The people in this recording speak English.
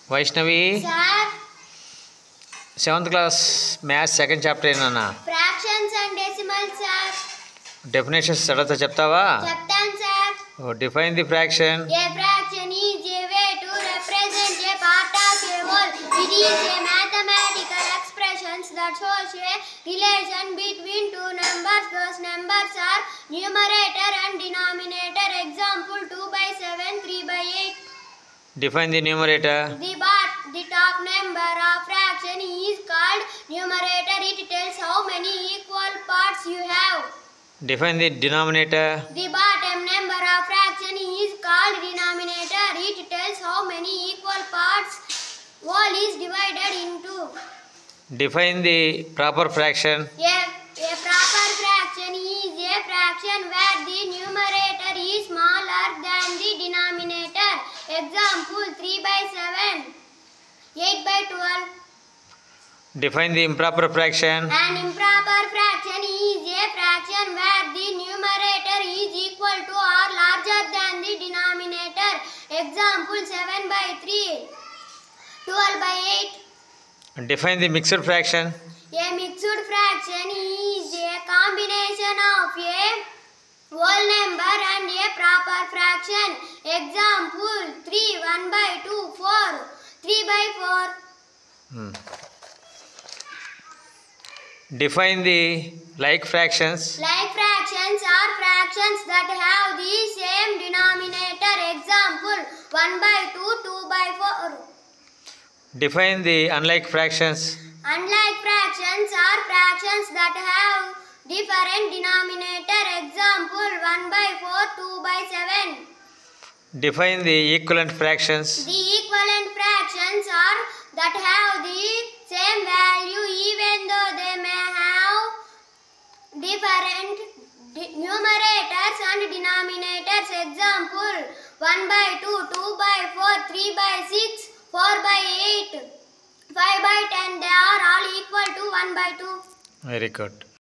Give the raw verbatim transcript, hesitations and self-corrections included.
Vaishnavi, Sir, seventh class maths second chapter nana. fractions and decimals, sir. Definitions చదవతా చెప్తావా? చెప్తాను sir. Oh, define the fraction. A fraction is a way to represent a part of a whole. It is a mathematical expression that shows a relation between two numbers. Those numbers are numerator and denominator. Example two by seven, three by eight. Define the numerator. The part, the top number of fraction is called numerator. It tells how many equal parts you have. Define the denominator. The bottom number of fraction is called denominator. It tells how many equal parts whole is divided into. Define the proper fraction. A, a proper fraction is a fraction where the numerator is smaller than the denominator. Example three by seven, eight by twelve. Define the improper fraction. An improper fraction is a fraction where the numerator is equal to or larger than the denominator. Example seven by three, twelve by eight. Define the mixed fraction. A mixed fraction is a combination of a whole number and a proper fraction. Example three, one by two, four, three by four. Hmm. Define the like fractions. Like fractions are fractions that have the same denominator. Example one by two, two by four. Define the unlike fractions. Unlike fractions are fractions that have different denominator. Example one by four, two by seven. Define the equivalent fractions. The equivalent fractions are that have the same value even though they may have different de- numerators and denominators. Example one by two, two by four, three by six, four by eight, five by ten. They are all equal to one by two. Very good.